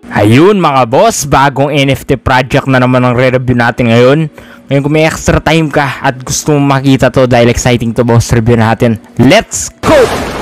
Ayun mga boss, bagong NFT project na naman ang re-review natin ngayon. Ngayon kung may extra time ka at gusto mong makita to dahil exciting to boss, review natin. Let's go!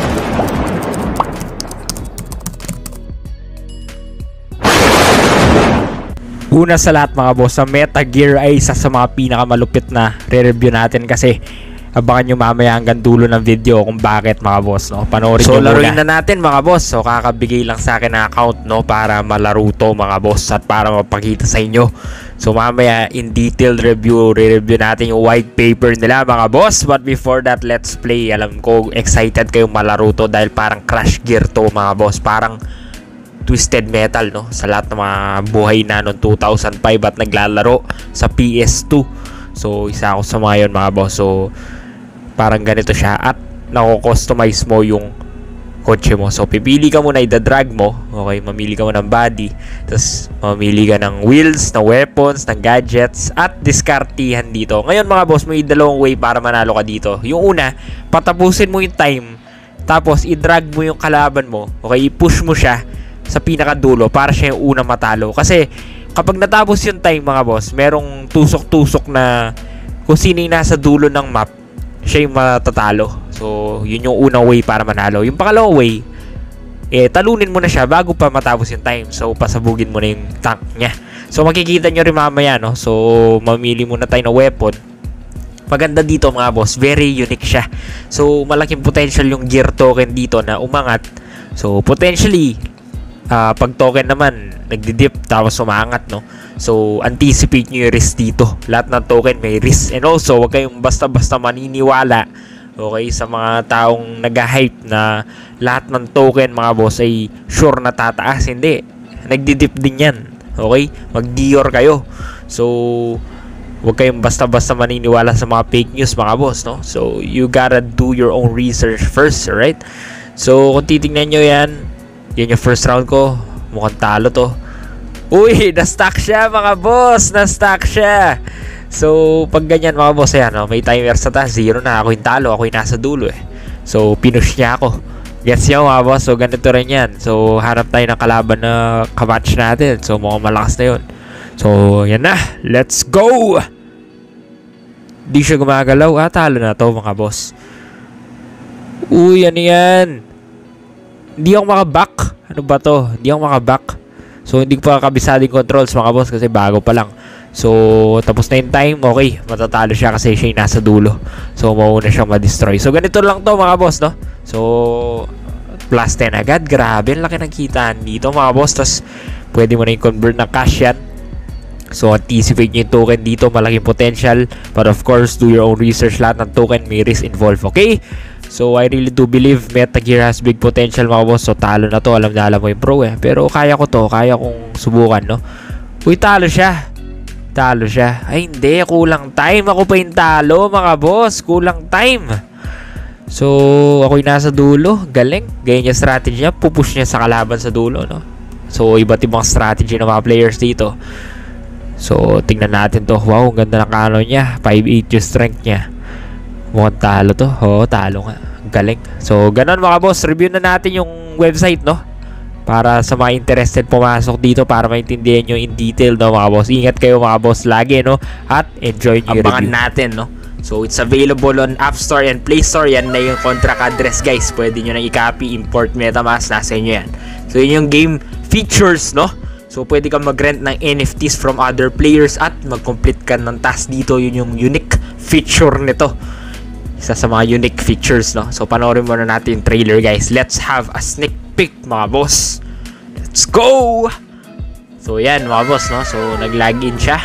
Una sa lahat mga boss, sa Metagear ay isa sa mga pinakamalupit na re-review natin kasi abangan nyo mamaya hanggang dulo ng video kung bakit mga boss, no? Panoorin nyo muna. So laruin na natin mga boss. So kakabigay lang sa akin ng account, no, para malaro to mga boss at para mapakita sa inyo. So mamaya in detailed re-review natin yung white paper nila mga boss. But before that, let's play. Alam ko excited kayong malaro to dahil parang crash gear to mga boss. Parang twisted metal, no, sa lahat ng mga buhay na noong 2005 at naglalaro sa PS2. So isa ako sa mga yun mga boss. So parang ganito siya at nako-customize mo yung kotse mo. So pipili ka muna, i-drag mo, okay, mamili ka mo ng body, tapos mamili ka ng wheels, ng weapons, ng gadgets at diskartihan dito. Ngayon mga boss, may dalawang way para manalo ka dito. Yung una, patapusin mo yung time, tapos i-drag mo yung kalaban mo, okay, i-push mo siya sa pinakadulo para siya yung unang matalo. Kasi kapag natapos yung time mga boss, merong tusok-tusok na kung sino yung nasa dulo ng map, siya yung matatalo. So yun yung unang way para manalo. Yung pangalawang way, talunin mo na siya bago pa matapos yung time. So pasabugin mo na yung tank niya. So makikita nyo rin mamaya, no? So mamili muna tayo ng weapon. Maganda dito mga boss, very unique siya. So malaking potential yung gear token dito na umangat. So potentially pag token naman nagdidip tapos umangat, no? So anticipate nyo yung risk dito. Lahat ng token may risk. And also wag kayong basta-basta maniniwala, okay, sa mga taong nag-hype na lahat ng token mga boss ay sure na tataas. Hindi, nagdidip din yan, okay? Mag-Dior kayo. So wag kayong basta-basta maniniwala sa mga fake news mga boss, no? So you gotta do your own research first, alright? So kung titingnan nyo yan yung first round ko, mukhang talo to. Uy, na-stack siya mga boss, na-stack siya. So pag ganyan mga boss, ayan, no, may timer sa taas, 0 na, ako yung talo, ako yung nasa dulo eh. So pinush niya ako. Gets nyo mga boss, so ganito rin yan. So hanap tayo ng kalaban na kamatch natin. So mukhang malakas na yun. So yan na, let's go. Di siya gumagalaw, talo na to mga boss. Uy, ano yan? Hindi ako makaback. Ano ba to? Hindi ako makaback. So hindi ko pa kabisado yung controls mga boss kasi bago pa lang. So tapos na yung time, okay, matatalo siya kasi siya yung nasa dulo. So mauna siyang ma-destroy. So ganito lang to mga boss, no? So plus 10 agad. Grabe, laki ng kitaan dito mga boss. Tapos pwede mo na yung convert na cash yan. So anticipate nyo yung token dito, malaking potential. But of course, do your own research. Lahat ng token may risk involved, okay? So I really do believe Metagear has big potential mga boss. So talo na to, alam mo yung pro eh. Pero kaya ko to, kaya kong subukan, no? Uy, talo siya. Talo siya. Ay hindi, kulang time. Ako pa yung talo mga boss, kulang time. So ako yung nasa dulo, galing. Ganyan yung strategy niya, pupush niya sa kalaban sa dulo, no? So iba't ibang strategy ng mga players dito. So tingnan natin to. Wow, ganda ng canon niya, 5'8" yung strength niya. Mukhang talo to. Oo, talo nga. Galing. So, ganun mga boss. Review na natin yung website, no? Para sa mga interested pumasok dito para maintindihan nyo in detail, no mga boss. Ingat kayo mga boss lagi, no? At enjoy nyo yung review natin, no? So, it's available on App Store and Play Store. Yan na yung contract address, guys. Pwede nyo na i-copy, import, MetaMask. Nasa inyo yan. So, yun yung game features, no? So, pwede kang mag-rent ng NFTs from other players at mag-complete ka ng task dito. Yun yung unique feature nito. Isa sa mga unique features, no? So panoorin muna natin yung trailer, guys. Let's have a sneak peek mga boss. Let's go. So yan mga boss, no? So nag-login siya.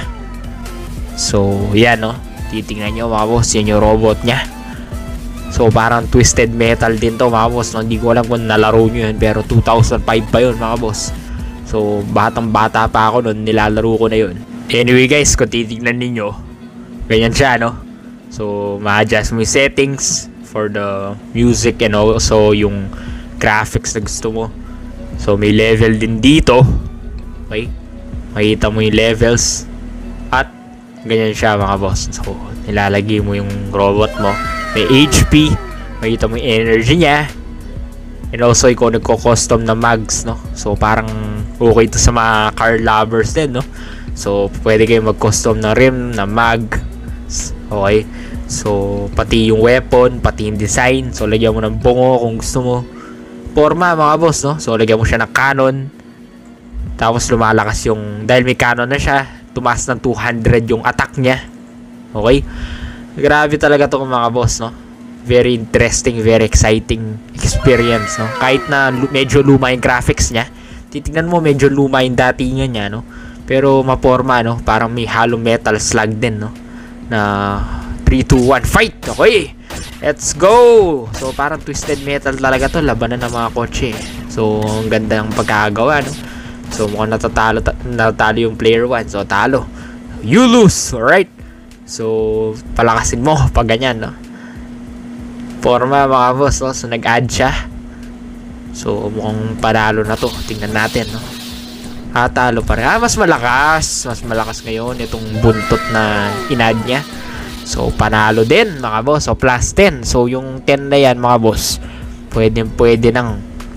So yan, no? Titingnan nyo mga boss, yan yung robot nya. So parang twisted metal din to mga boss, no? Hindi ko alam kung nalaro nyo yun, pero 2005 pa yun mga boss. So batang bata pa ako nun, nilalaro ko na yun. Anyway guys, kung titignan ninyo, ganyan siya, no? So, ma-adjust mo yung settings for the music and also yung graphics na gusto mo. So, may level din dito. Okay? Makita mo yung levels. At, ganyan siya mga boss. So, nilalagay mo yung robot mo. May HP. Makita mo yung energy niya. And also, ikaw nagko-custom na mags, no? So, parang Okay to sa mga car lovers din, no? So pwede kayo mag-custom ng rim, na mag. Okay? So pati yung weapon, pati yung design. So lagyan mo ng bungo kung gusto mo. Forma mga boss, no? So lagyan mo siya ng cannon. Tapos lumalakas yung, dahil may cannon na siya, tumaas ng 200 yung attack niya. Okay? Grabe talaga to mga boss, no? Very interesting, very exciting experience, no? Kahit na medyo luma yung graphics niya, titingnan mo medyo luma yung datingan niya, no? Pero maporma, no? Parang may hollow metal slug din, no? Na 3, 2, 1, fight! Okay! Let's go! So parang twisted metal talaga to, labanan ng mga kotse. So ang ganda ng pagkagawa, no? So mukhang natatalo yung player 1. So talo. You lose! Alright? So palakasin mo pag ganyan, no? Forma mga boss, no? So nag-add siya. So mukhang panalo na to. Tingnan natin, no? Talo pa rin. Mas malakas. Mas malakas ngayon itong buntot na in-add niya. So panalo din mga boss. So plus 10. So yung 10 na yan mga boss, pwede nang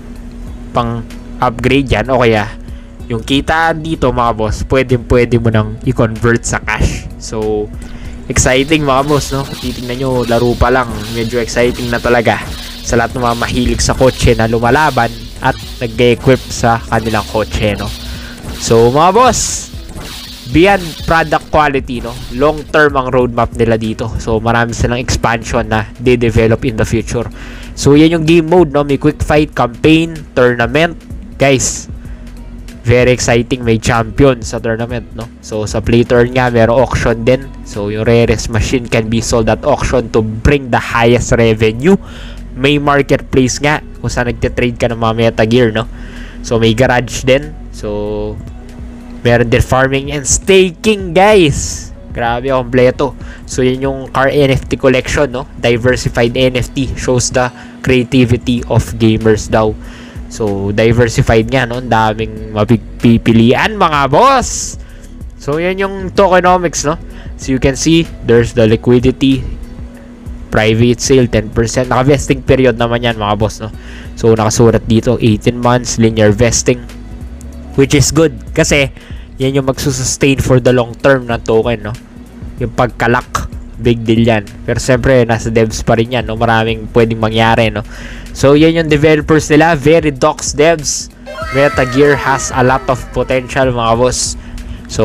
pang upgrade yan. O kaya yung kita dito mga boss, pwede mo nang i-convert sa cash. So exciting mga boss, no? Titingnan nyo, laro pa lang, medyo exciting na talaga sa lahat ng mga mahilig sa kotse na lumalaban at nag-equip sa kanilang kotse, no? So mga boss, beyond product quality, no? Long term ang roadmap nila dito. So marami silang expansion na de-develop in the future. So yan yung game mode, no? May quick fight, campaign, tournament. Guys, very exciting, may champion sa tournament, no? So sa play turn nga, merong auction din. So yung rarest machine can be sold at auction to bring the highest revenue. May marketplace nga kung saan nagtitrade ka ng mga Metagear, no? So may garage din. So meron din farming and staking, guys. Grabe, kompleto. So yun yung car NFT collection, no? Diversified NFT shows the creativity of gamers daw. So diversified nga, no? Daming mapipilian mga boss. So yan yung tokenomics, no? So you can see there's the liquidity, private sale 10%. Naka-vesting period naman yan mga boss, no? So nakasulat dito 18 months linear vesting, which is good kasi yan yung magsusustain for the long term na token, no? Yung pagkalak, big deal yan. Pero siyempre nasa devs pa rin yan, no? Maraming pwedeng mangyari, no? So yan yung developers nila, very docs devs. Metagear has a lot of potential mga boss. So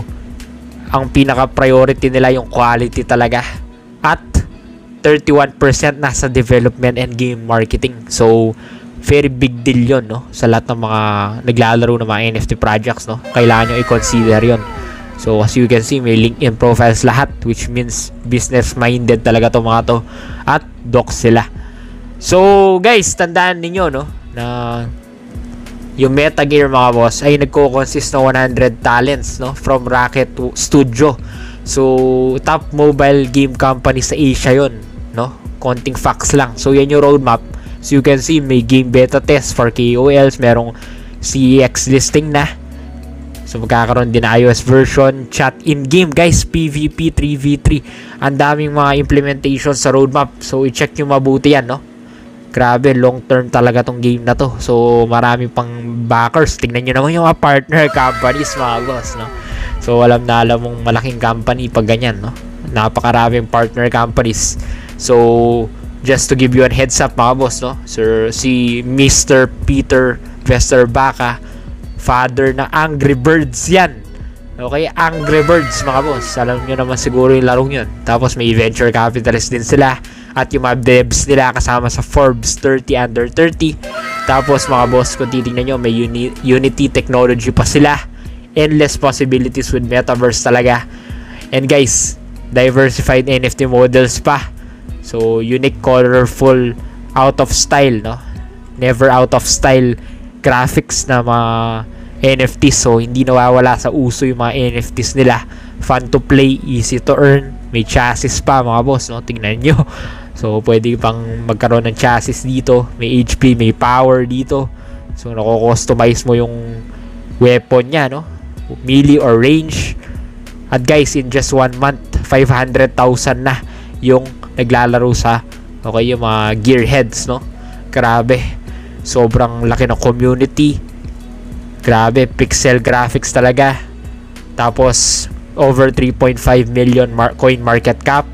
ang pinaka priority nila yung quality talaga, at 31% nasa development and game marketing. So very big deal yun, no? Sa lahat ng mga naglalaro ng mga NFT projects, no? Kailangan nyo i-consider yun. So as you can see, may LinkedIn profiles lahat, which means business minded talaga to mga to, at docs sila. So guys, tandaan ninyo, no, na yung Metagear mga boss ay nagko-consist ng 100 talents, no, from Rocket to Studio. So top mobile game company sa Asia yon, no? Konting facts lang. So yan yung roadmap. So you can see may game beta test for KOLs, merong CEX listing na. So magkakaroon din na iOS version, chat in-game, guys, PvP 3v3. Ang daming mga implementation sa roadmap. So i-check nyo mabuti yan, no? Grabe, long term talaga tong game na to. So marami pang backers. Tingnan nyo naman yung mga partner companies mga boss, no? So alam na alam mong malaking company pag ganyan, no? Napakaraming partner companies. So just to give you a heads up mga boss, no? Sir, si Mr. Peter Vesterbaka, father ng Angry Birds yan. Okay, Angry Birds mga boss. Alam nyo naman siguro yung larong yun. Tapos may venture capitalist din sila. At yung mga devs nila kasama sa Forbes 30 under 30. Tapos mga boss, kung titignan nyo, may Unity technology pa sila. Endless possibilities with metaverse talaga. And guys, diversified NFT models pa. So unique, colorful, out of style, no? Never out of style graphics na mga NFTs. So hindi nawawala sa uso yung mga NFTs nila. Fun to play, easy to earn. May chassis pa mga boss, no? Tingnan nyo. So pwede pang magkaroon ng chassis dito. May HP, may power dito. So nako-customize mo yung weapon niya, no? Melee or range. At guys, in just 1 month, 500,000 na yung naglalaro sa, okay, yung mga gearheads, no? Grabe. Sobrang laki ng community. Grabe, pixel graphics talaga. Tapos over 3.5 million coin market cap.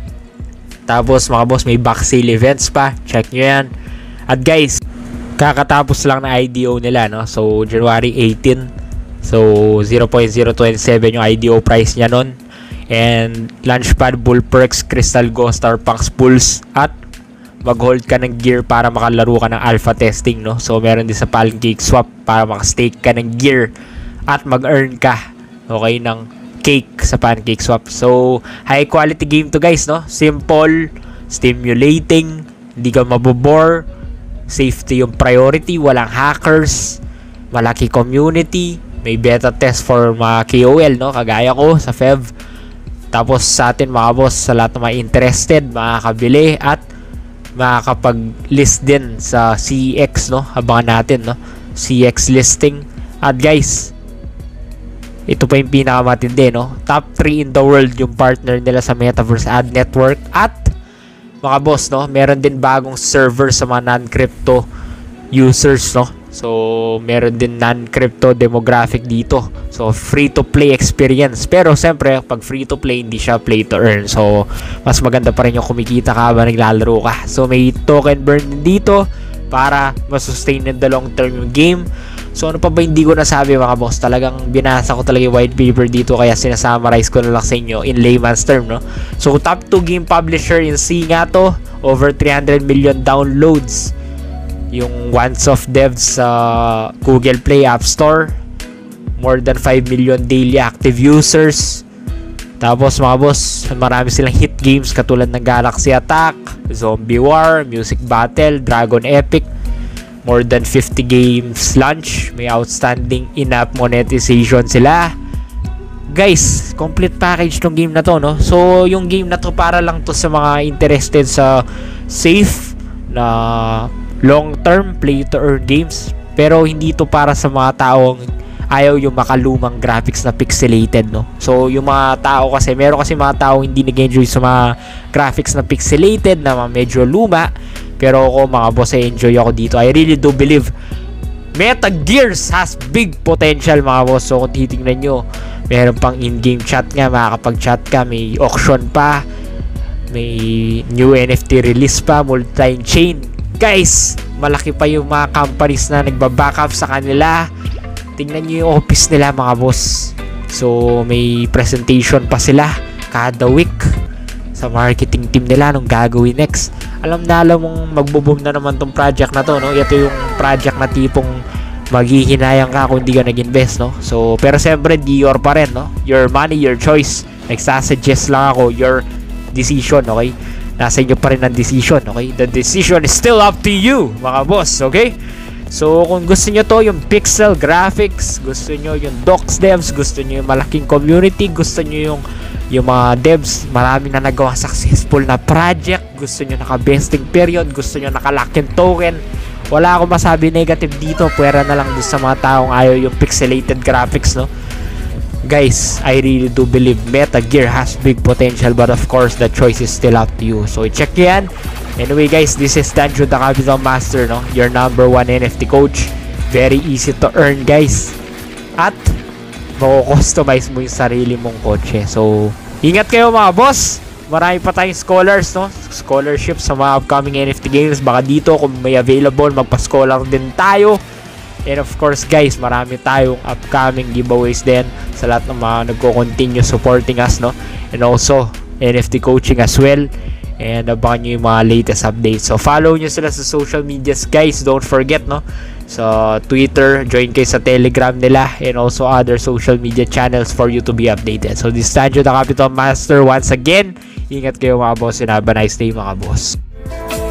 Tapos mga boss, may back sale events pa. Check nyo yan. At guys, kakatapos lang na IDO nila, no? So January 18. So 0.027 yung IDO price niya nun. And Launchpad, Bull Perks, Crystal Go, Star Punks, Pulse. At mag-hold ka ng gear para makalaro ka ng alpha testing, no? So meron din sa Pancake Swap para makastake ka ng gear at mag-earn ka, okay, ng cake sa Pancake Swap. So high quality game to guys, no? Simple, stimulating, hindi ka mabobore, safety yung priority, walang hackers, malaki community, may beta test for mga KOL, no? Kagaya ko sa FEV. Tapos sa atin mga boss, sa lahat ng mga interested, makakabili at makakapag-list din sa CX, no? Abangan natin, no? CX listing. At guys, ito pa yung pinakamatindi, no? Top 3 in the world yung partner nila sa Metaverse Ad Network. At mga boss, no? Meron din bagong server sa mga non-crypto users, no? So meron din non-crypto demographic dito. So free to play experience. Pero siyempre, pag free to play, hindi siya play to earn. So mas maganda pa rin yung kumikita ka habang naglalaro ka. So may token burn dito para masustain in the long term yung game. So ano pa ba hindi ko nasabi mga boss? Talagang binasa ko talaga yung white paper dito, kaya sinasummarize ko na lang sa inyo in layman's term, no? So top 2 game publisher in C nga to. Over 300 million downloads yung once-off devs sa Google Play App Store. More than 5 million daily active users. Tapos mga boss, marami silang hit games katulad ng Galaxy Attack, Zombie War, Music Battle, Dragon Epic. More than 50 games launch. May outstanding in-app monetization sila. Guys, complete package tong game na to, no? So yung game na to para lang to sa mga interested sa safe na long-term play-to-earn games. Pero hindi to para sa mga taong ayaw yung makalumang graphics na pixelated, no? So, yung mga tao kasi, meron kasi mga tao hindi nag-enjoy sa mga graphics na pixelated, na medyo luma. Pero ako, mga boss, enjoy ako dito. I really do believe Metagear has big potential, mga boss. So, kung titignan nyo, meron pang in-game chat nga, makakapag-chat ka, may auction pa, may new NFT release pa, multi-chain. Guys, malaki pa yung mga companies na nagba-backup sa kanila. Tingnan nyo yung office nila, mga boss. So may presentation pa sila kada week sa marketing team nila nung gagawin next. Alam mong magbo-boom na naman tong project na to, no? Ito yung project na tipong maghihinayang ka kung di ka nag-invest, no? So pero siyempre di your pa rin, no? Your money, your choice. Nagsasuggest lang ako, your decision, okay? Nasa inyo pa rin ang decision, okay? The decision is still up to you, mga boss, okay? So, kung gusto nyo to, yung pixel graphics, gusto nyo yung docs devs, gusto nyo yung malaking community, gusto nyo yung mga devs, marami na nagawa successful na project, gusto nyo naka-vesting period, gusto nyo naka-lock-in token, wala akong masabi negative dito, pwera na lang doon sa mga taong ayaw yung pixelated graphics, no? Guys, I really do believe Metagear has big potential, but of course the choice is still up to you. So check yan. Anyway guys, this is Danjo the Capital Master, no? Your #1 NFT coach. Very easy to earn, guys. At mako-customize mo yung sarili mong kotse. So ingat kayo, mga boss. Marami pa tayong scholars, no? Scholarship sa mga upcoming NFT games. Baka dito kung may available, magpa-scholar din tayo. And of course guys, marami tayong upcoming giveaways din sa lahat ng mga nagko-continue supporting us, no? And also NFT coaching as well. And abangan nyo yung mga latest updates. So follow nyo sila sa social medias, guys. Don't forget, no? Sa Twitter, join kayo sa Telegram nila, and also other social media channels for you to be updated. So this is Danjo the Capital Master once again. Ingat kayo, mga boss, and have a nice day, mga boss.